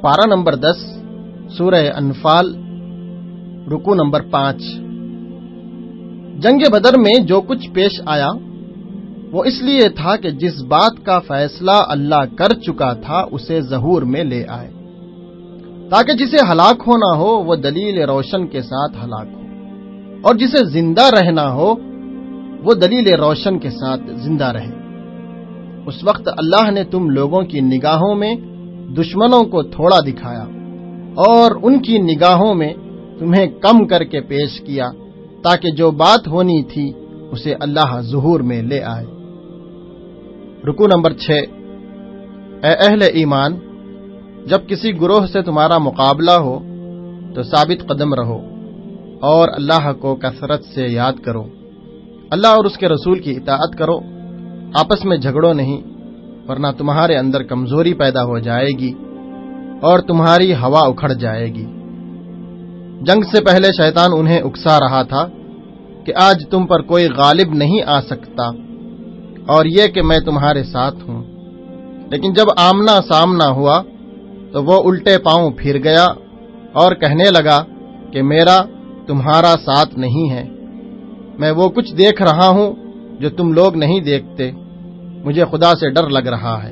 پارہ نمبر 10 سورہ انفال رکوع نمبر 5۔ جنگ بدر میں جو کچھ پیش آیا وہ اس لیے تھا کہ جس بات کا فیصلہ اللہ کر چکا تھا اسے ظہور میں لے آئے، تاکہ جسے ہلاک ہونا ہو وہ دلیل روشن کے ساتھ ہلاک ہو، اور جسے زندہ رہنا ہو وہ دلیل روشن کے ساتھ زندہ رہے۔ اس وقت اللہ نے تم لوگوں کی نگاہوں میں دشمنوں کو تھوڑا دکھایا اور ان کی نگاہوں میں تمہیں کم کر کے پیش کیا، تاکہ جو بات ہونی تھی اسے اللہ ظہور میں لے آئے۔ رکوع نمبر 6۔ اے اہل ایمان، جب کسی گروہ سے تمہارا مقابلہ ہو تو ثابت قدم رہو اور اللہ کو کثرت سے یاد کرو، اللہ اور اس کے رسول کی اطاعت کرو، آپس میں جھگڑو نہیں، ورنہ تمہارے اندر کمزوری پیدا ہو جائے گی اور تمہاری ہوا اکھڑ جائے گی۔ جنگ سے پہلے شیطان انہیں اکسا رہا تھا کہ آج تم پر کوئی غالب نہیں آ سکتا، اور یہ کہ میں تمہارے ساتھ ہوں، لیکن جب آمنا سامنا ہوا تو وہ الٹے پاؤں پھر گیا اور کہنے لگا کہ میرا تمہارا ساتھ نہیں ہے، میں وہ کچھ دیکھ رہا ہوں جو تم لوگ نہیں دیکھتے، مجھے خدا سے ڈر لگ رہا ہے۔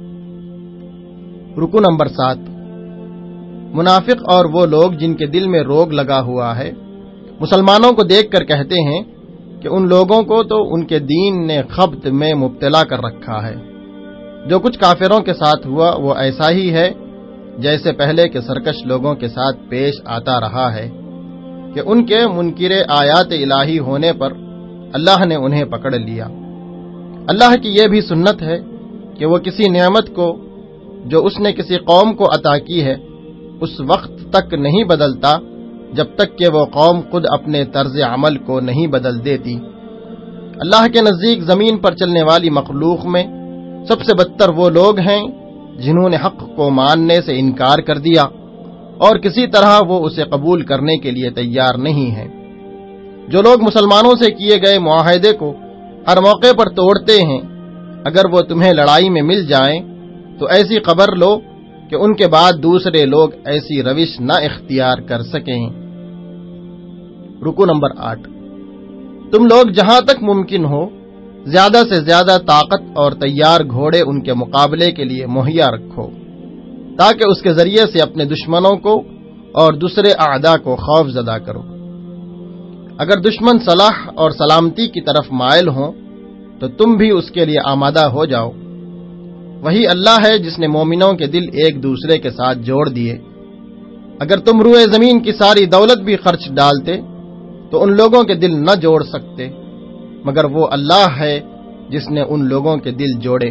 رکوع نمبر 7۔ منافق اور وہ لوگ جن کے دل میں روگ لگا ہوا ہے مسلمانوں کو دیکھ کر کہتے ہیں کہ ان لوگوں کو تو ان کے دین نے خبط میں مبتلا کر رکھا ہے۔ جو کچھ کافروں کے ساتھ ہوا وہ ایسا ہی ہے جیسے پہلے کے سرکش لوگوں کے ساتھ پیش آتا رہا ہے کہ ان کے منکر آیات الہی ہونے پر اللہ نے انہیں پکڑ لیا۔ اللہ کی یہ بھی سنت ہے کہ وہ کسی نعمت کو جو اس نے کسی قوم کو عطا کی ہے اس وقت تک نہیں بدلتا جب تک کہ وہ قوم خود اپنے طرز عمل کو نہیں بدل دیتی۔ اللہ کے نزدیک زمین پر چلنے والی مخلوق میں سب سے بدتر وہ لوگ ہیں جنہوں نے حق کو ماننے سے انکار کر دیا اور کسی طرح وہ اسے قبول کرنے کے لیے تیار نہیں ہیں۔ جو لوگ مسلمانوں سے کیے گئے معاہدے کو ہر موقع پر توڑتے ہیں، اگر وہ تمہیں لڑائی میں مل جائیں تو ایسی خبر لو کہ ان کے بعد دوسرے لوگ ایسی روش نہ اختیار کر سکیں۔ رکوع نمبر 8۔ تم لوگ جہاں تک ممکن ہو زیادہ سے زیادہ طاقت اور تیار گھوڑے ان کے مقابلے کے لیے مہیا رکھو، تاکہ اس کے ذریعے سے اپنے دشمنوں کو اور دوسرے اعداء کو خوف زدہ کرو۔ اگر دشمن صلاح اور سلامتی کی طرف مائل ہوں تو تم بھی اس کے لیے آمادہ ہو جاؤ۔ وہی اللہ ہے جس نے مومنوں کے دل ایک دوسرے کے ساتھ جوڑ دیے۔ اگر تم روئے زمین کی ساری دولت بھی خرچ ڈالتے تو ان لوگوں کے دل نہ جوڑ سکتے، مگر وہ اللہ ہے جس نے ان لوگوں کے دل جوڑے۔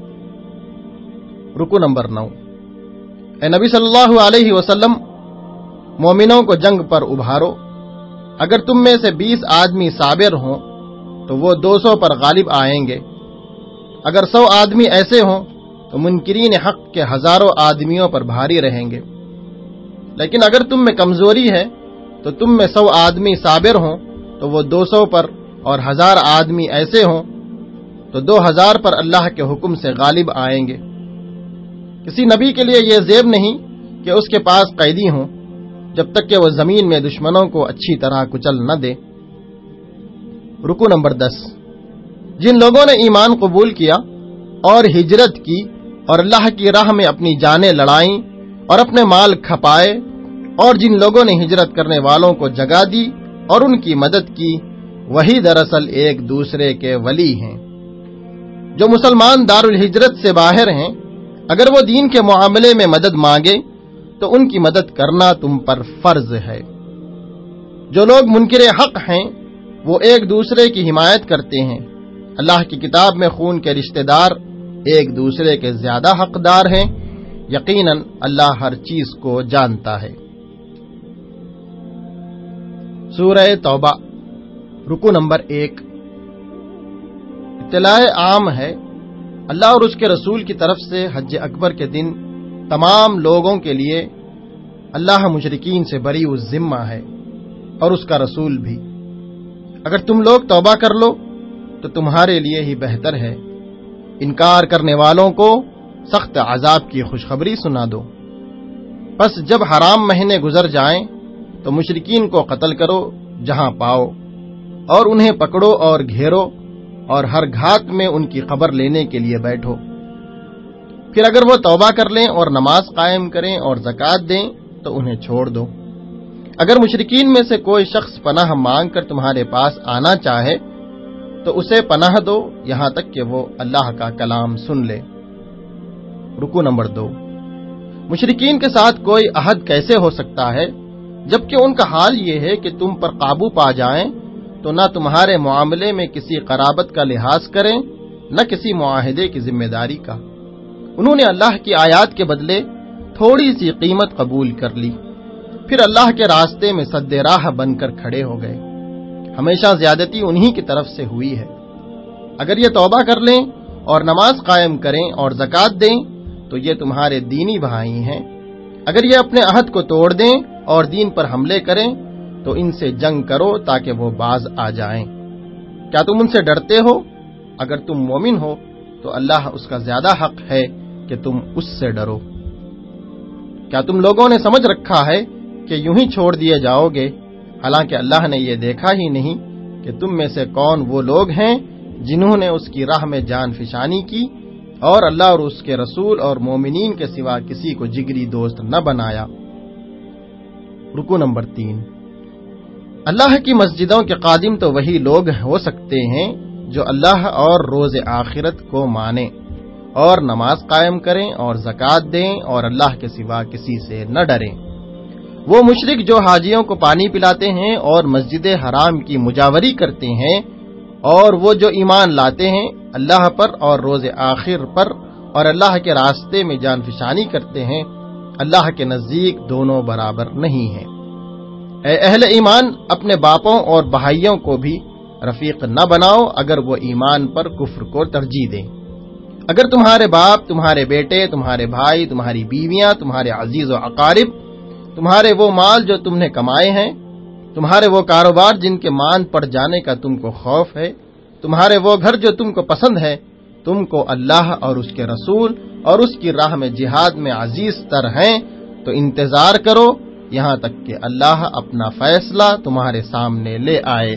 رکوع نمبر 9۔ اے نبی صلی اللہ علیہ وسلم، مومنوں کو جنگ پر ابھارو۔ اگر تم میں سے 20 آدمی صابر ہوں تو وہ 200 پر غالب آئیں گے، اگر 100 آدمی ایسے ہوں تو منکرین حق کے ہزاروں آدمیوں پر بھاری رہیں گے۔ لیکن اگر تم میں کمزوری ہے تو تم میں 100 آدمی صابر ہوں تو وہ 200 پر، اور 1000 آدمی ایسے ہوں تو 2000 پر اللہ کے حکم سے غالب آئیں گے۔ کسی نبی کے لیے یہ زیب نہیں کہ اس کے پاس قیدی ہوں جب تک کہ وہ زمین میں دشمنوں کو اچھی طرح کچل نہ دے۔ رکوع نمبر 10۔ جن لوگوں نے ایمان قبول کیا اور ہجرت کی اور اللہ کی راہ میں اپنی جانیں لڑائیں اور اپنے مال کھپائے، اور جن لوگوں نے ہجرت کرنے والوں کو جگہ دی اور ان کی مدد کی، وہی دراصل ایک دوسرے کے ولی ہیں۔ جو مسلمان دارالہجرت سے باہر ہیں، اگر وہ دین کے معاملے میں مدد مانگے تو ان کی مدد کرنا تم پر فرض ہے۔ جو لوگ منکر حق ہیں وہ ایک دوسرے کی حمایت کرتے ہیں۔ اللہ کی کتاب میں خون کے رشتہ دار ایک دوسرے کے زیادہ حقدار ہیں، یقیناً اللہ ہر چیز کو جانتا ہے۔ سورہ توبہ رکوع نمبر 1۔ اطلاع عام ہے، اللہ اور اس کے رسول کی طرف سے حج اکبر کے دن تمام لوگوں کے لیے اللہ مشرکین سے بری الذمہ ہے اور اس کا رسول بھی۔ اگر تم لوگ توبہ کر لو تو تمہارے لیے ہی بہتر ہے، انکار کرنے والوں کو سخت عذاب کی خوشخبری سنا دو۔ پس جب حرام مہینے گزر جائیں تو مشرکین کو قتل کرو جہاں پاؤ، اور انہیں پکڑو اور گھیرو، اور ہر گھات میں ان کی خبر لینے کے لیے بیٹھو۔ پھر اگر وہ توبہ کر لیں اور نماز قائم کریں اور زکوٰۃ دیں تو انہیں چھوڑ دو۔ اگر مشرکین میں سے کوئی شخص پناہ مانگ کر تمہارے پاس آنا چاہے تو اسے پناہ دو یہاں تک کہ وہ اللہ کا کلام سن لے۔ رکو نمبر 2، مشرکین کے ساتھ کوئی عہد کیسے ہو سکتا ہے جبکہ ان کا حال یہ ہے کہ تم پر قابو پا جائیں تو نہ تمہارے معاملے میں کسی قرابت کا لحاظ کریں نہ کسی معاہدے کی ذمہ داری کا۔ انہوں نے اللہ کی آیات کے بدلے تھوڑی سی قیمت قبول کر لی، پھر اللہ کے راستے میں سد راہ بن کر کھڑے ہو گئے۔ ہمیشہ زیادتی انہی کی طرف سے ہوئی ہے۔ اگر یہ توبہ کر لیں اور نماز قائم کریں اور زکوٰۃ دیں تو یہ تمہارے دینی بھائی ہیں۔ اگر یہ اپنے عہد کو توڑ دیں اور دین پر حملے کریں تو ان سے جنگ کرو تاکہ وہ باز آ جائیں۔ کیا تم ان سے ڈرتے ہو؟ اگر تم مومن ہو تو اللہ اس کا زیادہ حق ہے کہ تم اس سے ڈرو۔ کیا تم لوگوں نے سمجھ رکھا ہے کہ یوں ہی چھوڑ دیے جاؤ گے، حالانکہ اللہ نے یہ دیکھا ہی نہیں کہ تم میں سے کون وہ لوگ ہیں جنہوں نے اس کی راہ میں جان فشانی کی اور اللہ اور اس کے رسول اور مومنین کے سوا کسی کو جگری دوست نہ بنایا۔ رکو نمبر 3، اللہ کی مسجدوں کے قادم تو وہی لوگ ہو سکتے ہیں جو اللہ اور روز آخرت کو مانیں اور نماز قائم کریں اور زکوٰۃ دیں اور اللہ کے سوا کسی سے نہ ڈریں۔ وہ مشرک جو حاجیوں کو پانی پلاتے ہیں اور مسجد حرام کی مجاوری کرتے ہیں، اور وہ جو ایمان لاتے ہیں اللہ پر اور روز آخر پر اور اللہ کے راستے میں جان فشانی کرتے ہیں، اللہ کے نزدیک دونوں برابر نہیں ہیں۔ اے اہل ایمان، اپنے باپوں اور بھائیوں کو بھی رفیق نہ بناؤ اگر وہ ایمان پر کفر کو ترجیح دیں۔ اگر تمہارے باپ، تمہارے بیٹے، تمہارے بھائی، تمہاری بیویاں، تمہارے عزیز و اقارب، تمہارے وہ مال جو تم نے کمائے ہیں، تمہارے وہ کاروبار جن کے ماند پڑ جانے کا تم کو خوف ہے، تمہارے وہ گھر جو تم کو پسند ہے، تم کو اللہ اور اس کے رسول اور اس کی راہ میں جہاد میں عزیز تر ہیں، تو انتظار کرو یہاں تک کہ اللہ اپنا فیصلہ تمہارے سامنے لے آئے۔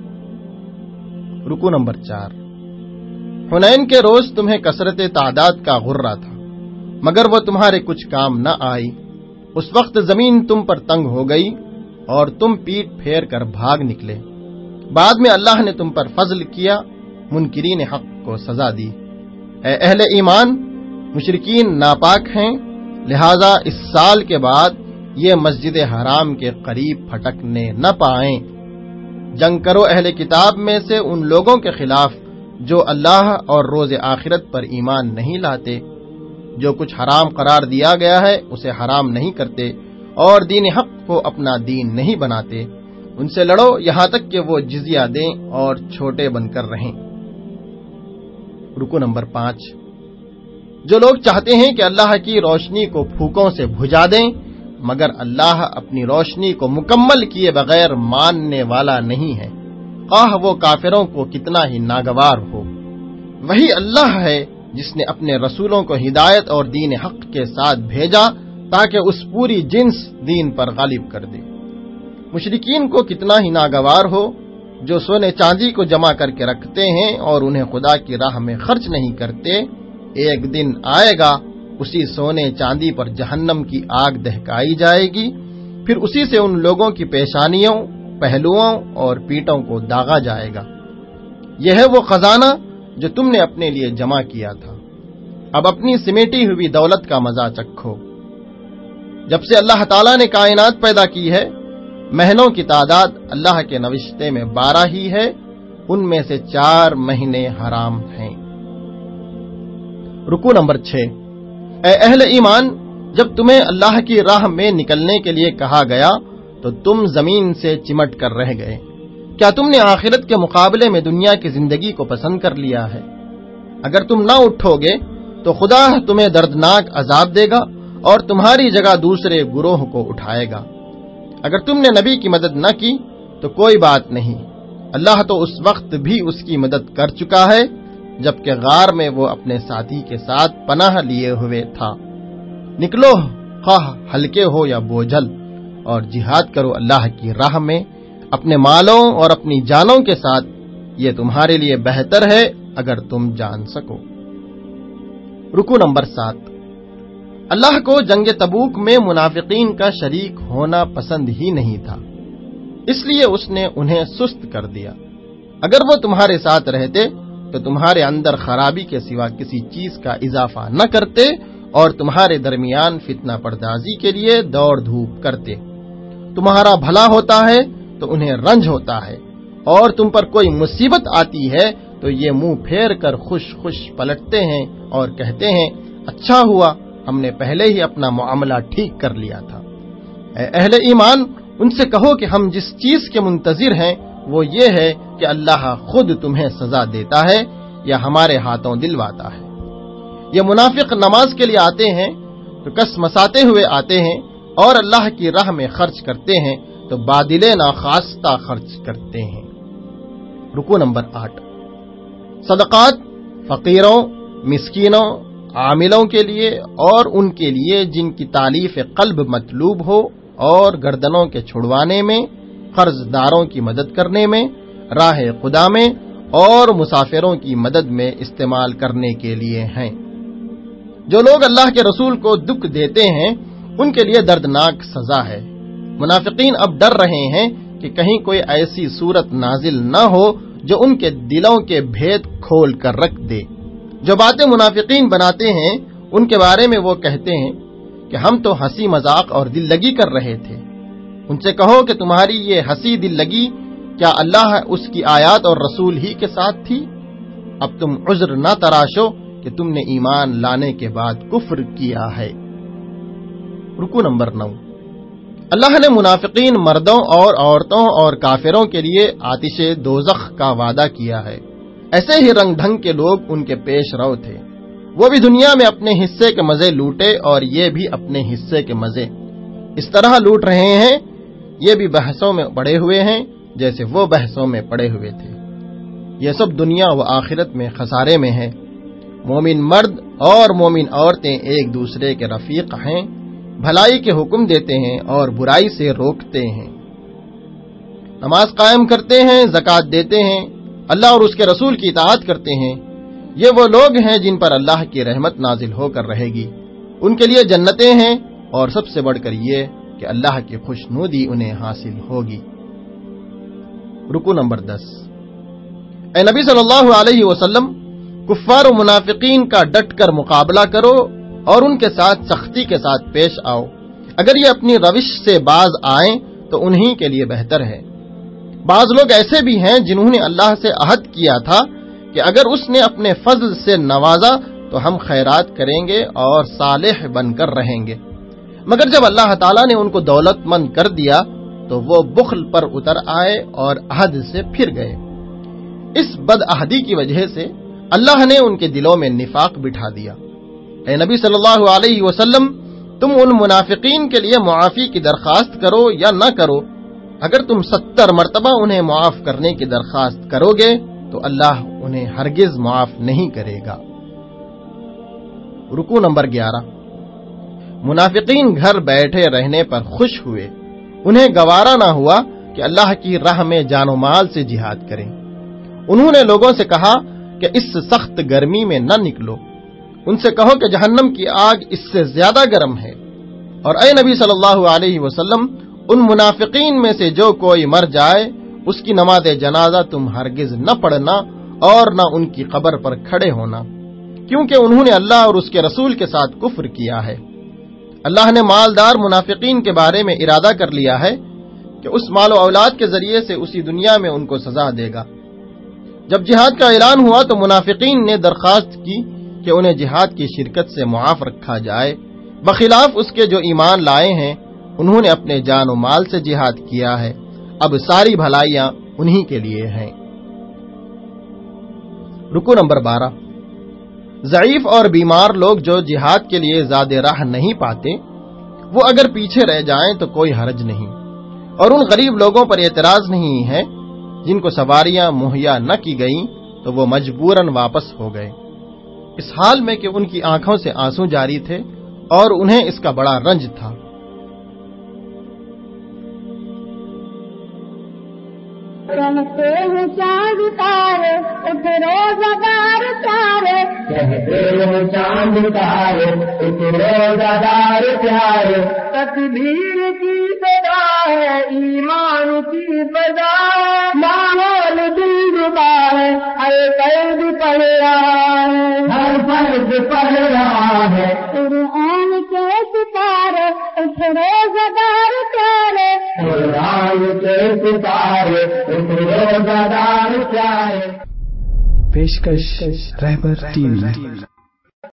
رکو نمبر 4، حنین کے روز تمہیں کثرت تعداد کا غرہ تھا مگر وہ تمہارے کچھ کام نہ آئی۔ اس وقت زمین تم پر تنگ ہو گئی اور تم پیٹ پھیر کر بھاگ نکلے۔ بعد میں اللہ نے تم پر فضل کیا، منکرین حق کو سزا دی۔ اے اہل ایمان، مشرکین ناپاک ہیں، لہذا اس سال کے بعد یہ مسجد حرام کے قریب پھٹکنے نہ پائیں۔ جنگ کرو اہل کتاب میں سے ان لوگوں کے خلاف جو اللہ اور روز آخرت پر ایمان نہیں لاتے، جو کچھ حرام قرار دیا گیا ہے اسے حرام نہیں کرتے اور دین حق کو اپنا دین نہیں بناتے۔ ان سے لڑو یہاں تک کہ وہ جزیہ دیں اور چھوٹے بن کر رہیں۔ رکو نمبر 5، جو لوگ چاہتے ہیں کہ اللہ کی روشنی کو پھوکوں سے بھجا دیں مگر اللہ اپنی روشنی کو مکمل کیے بغیر ماننے والا نہیں ہے، خواہ وہ کافروں کو کتنا ہی ناگوار ہو۔ وہی اللہ ہے جس نے اپنے رسولوں کو ہدایت اور دین حق کے ساتھ بھیجا تاکہ اس پوری جنس دین پر غالب کر دے۔ مشرکین کو کتنا ہی ناگوار ہو جو سونے چاندی کو جمع کر کے رکھتے ہیں اور انہیں خدا کی راہ میں خرچ نہیں کرتے، ایک دن آئے گا اسی سونے چاندی پر جہنم کی آگ دہکائی جائے گی، پھر اسی سے ان لوگوں کی پیشانیوں، پہلوؤں اور پیٹوں کو داغا جائے گا۔ یہ ہے وہ خزانہ جو تم نے اپنے لیے جمع کیا تھا، اب اپنی سمیٹی ہوئی دولت کا مزہ چکھو۔ جب سے اللہ تعالیٰ نے کائنات پیدا کی ہے، مہینوں کی تعداد اللہ کے نوشتے میں 12 ہی ہے، ان میں سے 4 مہینے حرام ہیں۔ رکو نمبر 6، اے اہل ایمان، جب تمہیں اللہ کی راہ میں نکلنے کے لیے کہا گیا تو تم زمین سے چمٹ کر رہ گئے۔ کیا تم نے آخرت کے مقابلے میں دنیا کی زندگی کو پسند کر لیا ہے؟ اگر تم نہ اٹھو گے تو خدا تمہیں دردناک عذاب دے گا اور تمہاری جگہ دوسرے گروہ کو اٹھائے گا۔ اگر تم نے نبی کی مدد نہ کی تو کوئی بات نہیں، اللہ تو اس وقت بھی اس کی مدد کر چکا ہے جبکہ غار میں وہ اپنے ساتھی کے ساتھ پناہ لیے ہوئے تھا۔ نکلو خواہ ہلکے ہو یا بوجھل، اور جہاد کرو اللہ کی راہ میں اپنے مالوں اور اپنی جانوں کے ساتھ، یہ تمہارے لیے بہتر ہے اگر تم جان سکو۔ رکوع نمبر 7۔ اللہ کو جنگ تبوک میں منافقین کا شریک ہونا پسند ہی نہیں تھا، اس لیے اس نے انہیں سست کر دیا۔ اگر وہ تمہارے ساتھ رہتے تو تمہارے اندر خرابی کے سوا کسی چیز کا اضافہ نہ کرتے اور تمہارے درمیان فتنہ پردازی کے لیے دوڑ دھوپ کرتے۔ تمہارا بھلا ہوتا ہے تو انہیں رنج ہوتا ہے، اور تم پر کوئی مصیبت آتی ہے تو یہ منہ پھیر کر خوش خوش پلٹتے ہیں اور کہتے ہیں اچھا ہوا ہم نے پہلے ہی اپنا معاملہ ٹھیک کر لیا تھا۔ اے اہل ایمان، ان سے کہو کہ ہم جس چیز کے منتظر ہیں وہ یہ ہے کہ اللہ خود تمہیں سزا دیتا ہے یا ہمارے ہاتھوں دلواتا ہے۔ یہ منافق نماز کے لیے آتے ہیں تو کس مساتے ہوئے آتے ہیں، اور اللہ کی راہ میں خرچ کرتے ہیں تو بادل ناخواستہ خرچ کرتے ہیں۔ رکوع نمبر 8۔ صدقات فقیروں، مسکینوں، عاملوں کے لیے اور ان کے لیے جن کی تالیف قلب مطلوب ہو، اور گردنوں کے چھڑوانے میں، قرض داروں کی مدد کرنے میں، راہ خدا میں اور مسافروں کی مدد میں استعمال کرنے کے لیے ہیں۔ جو لوگ اللہ کے رسول کو دکھ دیتے ہیں ان کے لیے دردناک سزا ہے۔ منافقین اب ڈر رہے ہیں کہ کہیں کوئی ایسی صورت نازل نہ ہو جو ان کے دلوں کے بھید کھول کر رکھ دے۔ جو باتیں منافقین بناتے ہیں ان کے بارے میں وہ کہتے ہیں کہ ہم تو ہنسی مذاق اور دل لگی کر رہے تھے۔ ان سے کہو کہ تمہاری یہ ہنسی دل لگی کیا اللہ اس کی آیات اور رسول ہی کے ساتھ تھی؟ اب تم عذر نہ تراشو کہ تم نے ایمان لانے کے بعد کفر کیا ہے۔ رکوع نمبر 9۔ اللہ نے منافقین مردوں اور عورتوں اور کافروں کے لیے آتش دوزخ کا وعدہ کیا ہے۔ ایسے ہی رنگ ڈھنگ کے لوگ ان کے پیش رو تھے، وہ بھی دنیا میں اپنے حصے کے مزے لوٹے اور یہ بھی اپنے حصے کے مزے اس طرح لوٹ رہے ہیں، یہ بھی بحثوں میں پڑے ہوئے ہیں جیسے وہ بحثوں میں پڑے ہوئے تھے۔ یہ سب دنیا و آخرت میں خسارے میں ہے۔ مومن مرد اور مومن عورتیں ایک دوسرے کے رفیق ہیں، بھلائی کے حکم دیتے ہیں اور برائی سے روکتے ہیں، نماز قائم کرتے ہیں، زکوٰۃ دیتے ہیں، اللہ اور اس کے رسول کی اطاعت کرتے ہیں۔ یہ وہ لوگ ہیں جن پر اللہ کی رحمت نازل ہو کر رہے گی، ان کے لیے جنتیں ہیں، اور سب سے بڑھ کر یہ کہ اللہ کی خوشنودی انہیں حاصل ہوگی۔ رکوع نمبر 10۔ اے نبی صلی اللہ علیہ وسلم، کفار و منافقین کا ڈٹ کر مقابلہ کرو اور ان کے ساتھ سختی کے ساتھ پیش آؤ۔ اگر یہ اپنی روش سے باز آئیں تو انہی کے لیے بہتر ہے۔ بعض لوگ ایسے بھی ہیں جنہوں نے اللہ سے عہد کیا تھا کہ اگر اس نے اپنے فضل سے نوازا تو ہم خیرات کریں گے اور صالح بن کر رہیں گے، مگر جب اللہ تعالیٰ نے ان کو دولت مند کر دیا تو وہ بخل پر اتر آئے اور عہد سے پھر گئے۔ اس بد عہدی کی وجہ سے اللہ نے ان کے دلوں میں نفاق بٹھا دیا۔ اے نبی صلی اللہ علیہ وسلم، تم ان منافقین کے لیے معافی کی درخواست کرو یا نہ کرو، اگر تم 70 مرتبہ انہیں معاف کرنے کی درخواست کرو گے تو اللہ انہیں ہرگز معاف نہیں کرے گا۔ رکوع نمبر 11۔ منافقین گھر بیٹھے رہنے پر خوش ہوئے، انہیں گوارا نہ ہوا کہ اللہ کی راہ میں جان و مال سے جہاد کریں۔ انہوں نے لوگوں سے کہا کہ اس سخت گرمی میں نہ نکلو، ان سے کہو کہ جہنم کی آگ اس سے زیادہ گرم ہے۔ اور اے نبی صلی اللہ علیہ وسلم، ان منافقین میں سے جو کوئی مر جائے اس کی نماز جنازہ تم ہرگز نہ پڑھنا اور نہ ان کی قبر پر کھڑے ہونا، کیونکہ انہوں نے اللہ اور اس کے رسول کے ساتھ کفر کیا ہے۔ اللہ نے مالدار منافقین کے بارے میں ارادہ کر لیا ہے کہ اس مال و اولاد کے ذریعے سے اسی دنیا میں ان کو سزا دے گا۔ جب جہاد کا اعلان ہوا تو منافقین نے درخواست کی کہ انہیں جہاد کی شرکت سے معاف رکھا جائے، بخلاف اس کے جو ایمان لائے ہیں انہوں نے اپنے جان و مال سے جہاد کیا ہے، اب ساری بھلائیاں انہی کے لیے ہیں۔ رکوع نمبر 12۔ ضعیف اور بیمار لوگ جو جہاد کے لیے زیادہ راہ نہیں پاتے وہ اگر پیچھے رہ جائیں تو کوئی حرج نہیں، اور ان غریب لوگوں پر اعتراض نہیں ہے جن کو سواریاں مہیا نہ کی گئیں تو وہ مجبوراً واپس ہو گئے، اس حال میں کہ ان کی آنکھوں سے آنسو جاری تھے اور انہیں اس کا بڑا رنج تھا۔ کہتے ہیں چاند تارے اٹھ روزگار پیارے، کہتے ہیں چاند تارے اٹھ روزگار پیارے، تکبیر کی صدا ہے ایمان کی فضا ہے، ماحول دل ربا ہے ہر قلب پڑھ رہا ہے، ہر فرد پڑھ رہا ہے قرآن کے ستارے اٹھ روزگار پیارے، قرآن کے ستارے اٹھ روزگار پیارے۔ پیشکش رہبر ٹی وی۔